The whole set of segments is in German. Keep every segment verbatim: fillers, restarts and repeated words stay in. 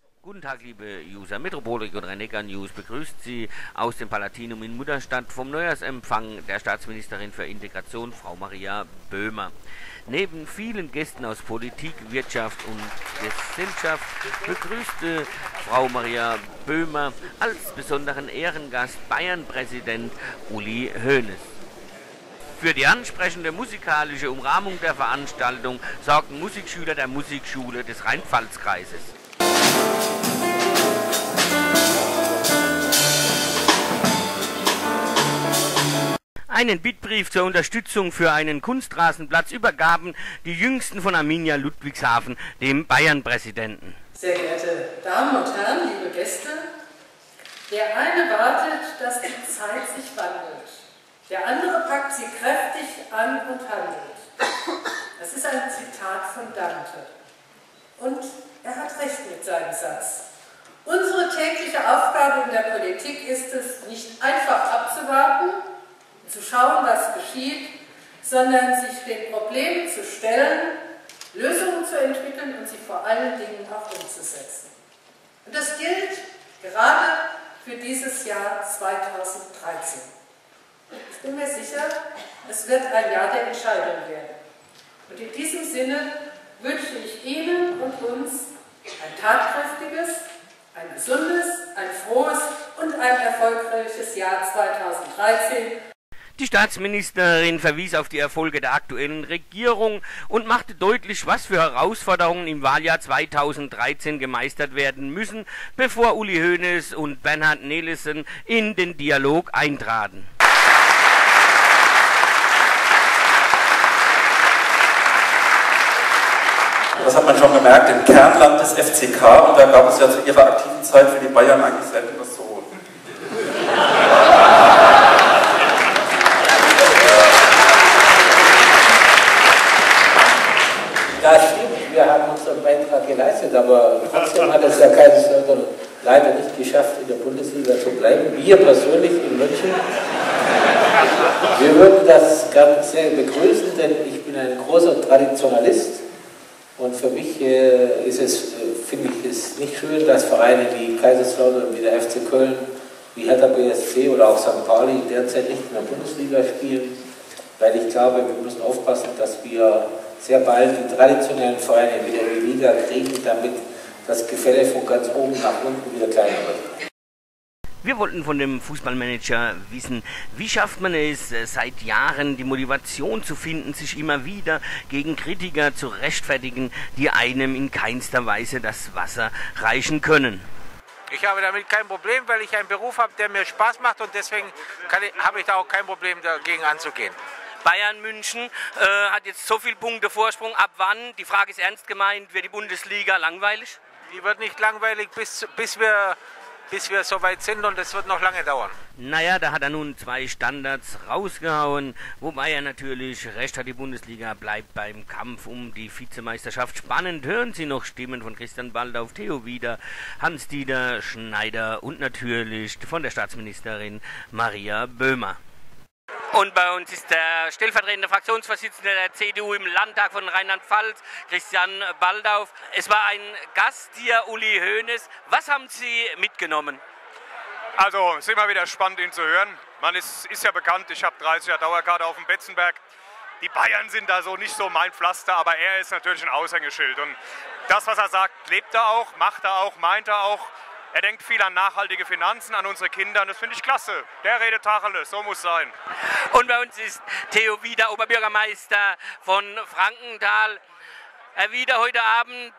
Guten Tag, liebe User. Metropolik und Rhein-Neckar News begrüßt Sie aus dem Palatinum in Mutterstadt vom Neujahrsempfang der Staatsministerin für Integration, Frau Maria Böhmer. Neben vielen Gästen aus Politik, Wirtschaft und Gesellschaft begrüßte Frau Maria Böhmer als besonderen Ehrengast Bayern-Präsident Uli Hoeneß. Für die ansprechende musikalische Umrahmung der Veranstaltung sorgten Musikschüler der Musikschule des Rhein-Pfalz-Kreises. Einen Bittbrief zur Unterstützung für einen Kunstrasenplatz übergaben die Jüngsten von Arminia Ludwigshafen dem Bayern-Präsidenten. Sehr geehrte Damen und Herren, liebe Gäste, der eine wartet, dass die Zeit sich wandelt. Der andere packt sie kräftig an und handelt. Das ist ein Zitat von Dante. Und er hat recht mit seinem Satz. Unsere tägliche Aufgabe in der Politik ist es, nicht einfach abzuwarten, zu schauen, was geschieht, sondern sich den Problemen zu stellen, Lösungen zu entwickeln und sie vor allen Dingen auch umzusetzen. Und das gilt gerade für dieses Jahr zweitausenddreizehn. Ich bin mir sicher, es wird ein Jahr der Entscheidung werden. Und in diesem Sinne wünsche ich Ihnen und uns ein tatkräftiges, ein gesundes, ein frohes und ein erfolgreiches Jahr zweitausenddreizehn. Die Staatsministerin verwies auf die Erfolge der aktuellen Regierung und machte deutlich, was für Herausforderungen im Wahljahr zweitausenddreizehn gemeistert werden müssen, bevor Uli Hoeneß und Bernhard Nelissen in den Dialog eintraten. Das hat man schon gemerkt, im Kernland des F C K, und da gab es ja zu ihrer aktiven Zeit für die Bayern eigentlich selten was zu holen. Ja, stimmt, wir haben unseren Beitrag geleistet, aber trotzdem hat es ja keinen Söder leider nicht geschafft, in der Bundesliga zu bleiben. Wir persönlich in München, wir würden das ganz sehr begrüßen, denn ich bin ein großer Traditionalist und für mich äh, ist es, äh, finde ich es nicht schön, dass Vereine wie Kaiserslautern, wie der F C Köln, wie Hertha B S C oder auch Sankt Pauli derzeit nicht in der Bundesliga spielen, weil ich glaube, wir müssen aufpassen, dass wir sehr bald die traditionellen Vereine wieder in die Liga kriegen, damit das Gefälle von ganz oben nach unten wieder kleiner wird. Wir wollten von dem Fußballmanager wissen, wie schafft man es seit Jahren, die Motivation zu finden, sich immer wieder gegen Kritiker zu rechtfertigen, die einem in keinster Weise das Wasser reichen können. Ich habe damit kein Problem, weil ich einen Beruf habe, der mir Spaß macht, und deswegen kann ich, habe ich da auch kein Problem, dagegen anzugehen. Bayern München äh, hat jetzt so viele Punkte Vorsprung. Ab wann, die Frage ist ernst gemeint, wird die Bundesliga langweilig? Die wird nicht langweilig, bis, bis, wir, bis wir so weit sind, und es wird noch lange dauern. Naja, da hat er nun zwei Standards rausgehauen, wobei er natürlich recht hat, die Bundesliga bleibt beim Kampf um die Vizemeisterschaft spannend. Hören Sie noch Stimmen von Christian Baldauf, Theo Wieder, Hans-Dieter Schneider und natürlich von der Staatsministerin Maria Böhmer. Und bei uns ist der stellvertretende Fraktionsvorsitzende der C D U im Landtag von Rheinland-Pfalz, Christian Baldauf. Es war ein Gast hier, Uli Hoeneß. Was haben Sie mitgenommen? Also, es ist immer wieder spannend, ihn zu hören. Man ist, ist ja bekannt, ich habe dreißig Jahre Dauerkarte auf dem Betzenberg. Die Bayern sind da so nicht so mein Pflaster, aber er ist natürlich ein Aushängeschild. Und das, was er sagt, lebt er auch, macht er auch, meint er auch. Er denkt viel an nachhaltige Finanzen, an unsere Kinder, und das finde ich klasse. Der redet Tacheles, so muss sein. Und bei uns ist Theo Wieder, Oberbürgermeister von Frankenthal. Herr Wieder, heute Abend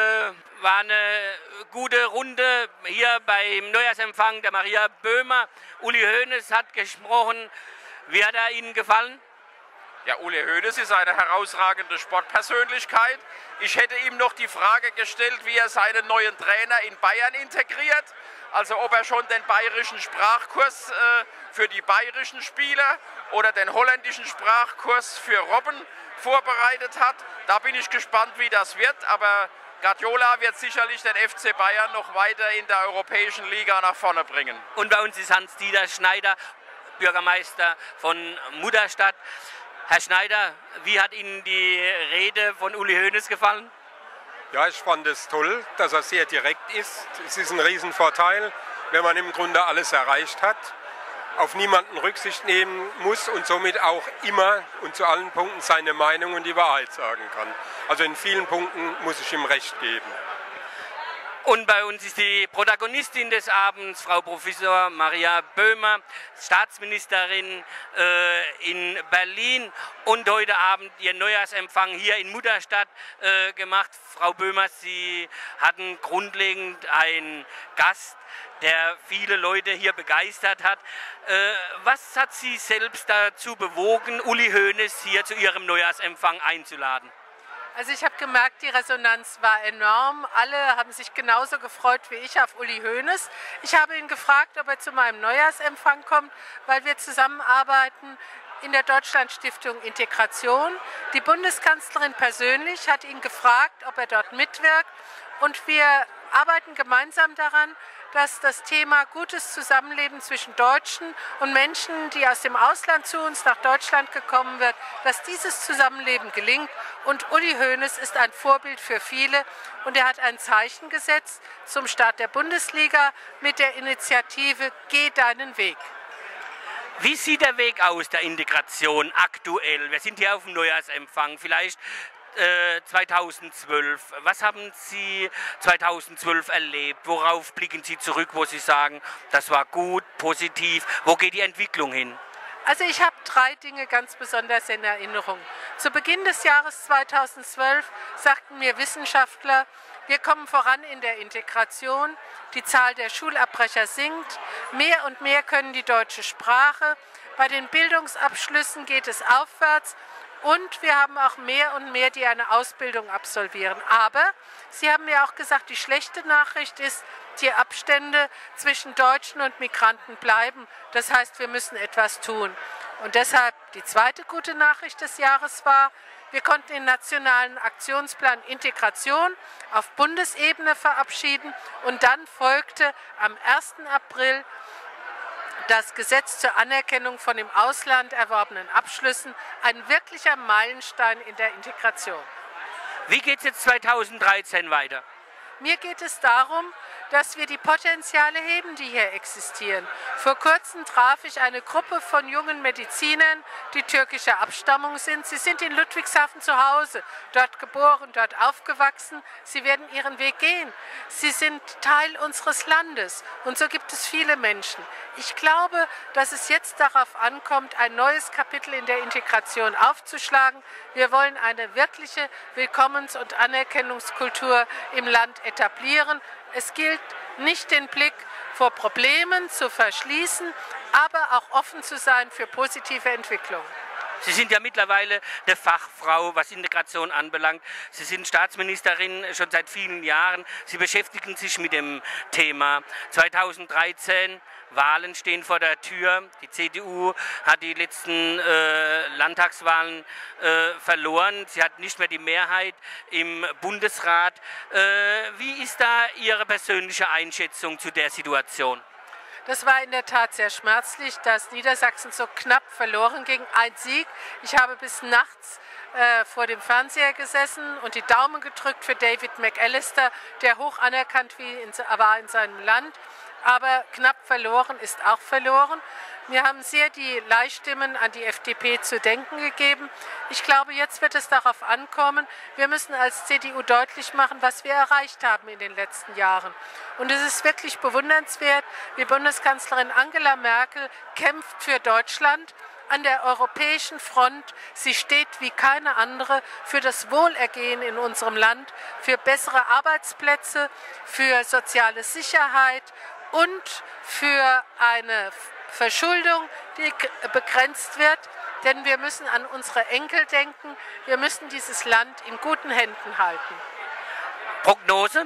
äh, war eine gute Runde hier beim Neujahrsempfang der Maria Böhmer. Uli Hoeneß hat gesprochen. Wie hat er Ihnen gefallen? Ja, Uli Hoeneß ist eine herausragende Sportpersönlichkeit. Ich hätte ihm noch die Frage gestellt, wie er seinen neuen Trainer in Bayern integriert. Also ob er schon den bayerischen Sprachkurs äh, für die bayerischen Spieler oder den holländischen Sprachkurs für Robben vorbereitet hat. Da bin ich gespannt, wie das wird. Aber Guardiola wird sicherlich den F C Bayern noch weiter in der europäischen Liga nach vorne bringen. Und bei uns ist Hans-Dieter Schneider, Bürgermeister von Mutterstadt. Herr Schneider, wie hat Ihnen die Rede von Uli Hoeneß gefallen? Ja, ich fand es toll, dass er sehr direkt ist. Es ist ein Riesenvorteil, wenn man im Grunde alles erreicht hat, auf niemanden Rücksicht nehmen muss und somit auch immer und zu allen Punkten seine Meinung und die Wahrheit sagen kann. Also in vielen Punkten muss ich ihm recht geben. Und bei uns ist die Protagonistin des Abends, Frau Professor Maria Böhmer, Staatsministerin äh, in Berlin und heute Abend ihr Neujahrsempfang hier in Mutterstadt äh, gemacht. Frau Böhmer, Sie hatten grundlegend einen Gast, der viele Leute hier begeistert hat. Äh, was hat Sie selbst dazu bewogen, Uli Hoeneß hier zu Ihrem Neujahrsempfang einzuladen? Also ich habe gemerkt, die Resonanz war enorm. Alle haben sich genauso gefreut wie ich auf Uli Hoeneß. Ich habe ihn gefragt, ob er zu meinem Neujahrsempfang kommt, weil wir zusammenarbeiten in der Deutschlandstiftung Integration. Die Bundeskanzlerin persönlich hat ihn gefragt, ob er dort mitwirkt. Und wir arbeiten gemeinsam daran, dass das Thema gutes Zusammenleben zwischen Deutschen und Menschen, die aus dem Ausland zu uns nach Deutschland gekommen wird, dass dieses Zusammenleben gelingt. Und Uli Hoeneß ist ein Vorbild für viele und er hat ein Zeichen gesetzt zum Start der Bundesliga mit der Initiative Geh deinen Weg. Wie sieht der Weg aus der Integration aktuell? Wir sind hier auf dem Neujahrsempfang, vielleicht zweitausendzwölf. Was haben Sie zweitausendzwölf erlebt? Worauf blicken Sie zurück, wo Sie sagen, das war gut, positiv? Wo geht die Entwicklung hin? Also ich habe drei Dinge ganz besonders in Erinnerung. Zu Beginn des Jahres zweitausendzwölf sagten mir Wissenschaftler, wir kommen voran in der Integration, die Zahl der Schulabbrecher sinkt, mehr und mehr können die deutsche Sprache, bei den Bildungsabschlüssen geht es aufwärts. Und wir haben auch mehr und mehr, die eine Ausbildung absolvieren. Aber Sie haben mir auch gesagt, die schlechte Nachricht ist, die Abstände zwischen Deutschen und Migranten bleiben. Das heißt, wir müssen etwas tun. Und deshalb die zweite gute Nachricht des Jahres war, wir konnten den nationalen Aktionsplan Integration auf Bundesebene verabschieden. Und dann folgte am ersten April das Gesetz zur Anerkennung von im Ausland erworbenen Abschlüssen, ein wirklicher Meilenstein in der Integration. Wie geht es jetzt zweitausenddreizehn weiter? Mir geht es darum, dass wir die Potenziale heben, die hier existieren. Vor kurzem traf ich eine Gruppe von jungen Medizinern, die türkischer Abstammung sind. Sie sind in Ludwigshafen zu Hause, dort geboren, dort aufgewachsen. Sie werden ihren Weg gehen. Sie sind Teil unseres Landes und so gibt es viele Menschen. Ich glaube, dass es jetzt darauf ankommt, ein neues Kapitel in der Integration aufzuschlagen. Wir wollen eine wirkliche Willkommens- und Anerkennungskultur im Land etablieren. Es gilt nicht den Blick vor Problemen zu verschließen, aber auch offen zu sein für positive Entwicklungen. Sie sind ja mittlerweile eine Fachfrau, was Integration anbelangt. Sie sind Staatsministerin schon seit vielen Jahren. Sie beschäftigen sich mit dem Thema. zweitausenddreizehn, Wahlen stehen vor der Tür. Die C D U hat die letzten äh, Landtagswahlen äh, verloren. Sie hat nicht mehr die Mehrheit im Bundesrat. Äh, wie ist da Ihre persönliche Einschätzung zu der Situation? Das war in der Tat sehr schmerzlich, dass Niedersachsen so knapp verloren ging. Ein Sieg. Ich habe bis nachts äh, vor dem Fernseher gesessen und die Daumen gedrückt für David McAllister, der hoch anerkannt wie in, war in seinem Land. Aber knapp verloren ist auch verloren. Mir haben sehr die Leihstimmen an die F D P zu denken gegeben. Ich glaube, jetzt wird es darauf ankommen, wir müssen als C D U deutlich machen, was wir erreicht haben in den letzten Jahren. Und es ist wirklich bewundernswert, wie Bundeskanzlerin Angela Merkel kämpft für Deutschland an der europäischen Front. Sie steht wie keine andere für das Wohlergehen in unserem Land, für bessere Arbeitsplätze, für soziale Sicherheit und für eine Verschuldung, die begrenzt wird, denn wir müssen an unsere Enkel denken, wir müssen dieses Land in guten Händen halten. Prognose?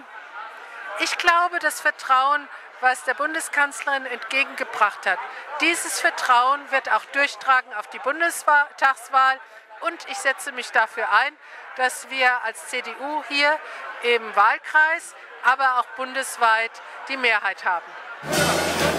Ich glaube, das Vertrauen, was der Bundeskanzlerin entgegengebracht hat, dieses Vertrauen wird auch durchtragen auf die Bundestagswahl und ich setze mich dafür ein, dass wir als C D U hier im Wahlkreis, aber auch bundesweit die Mehrheit haben.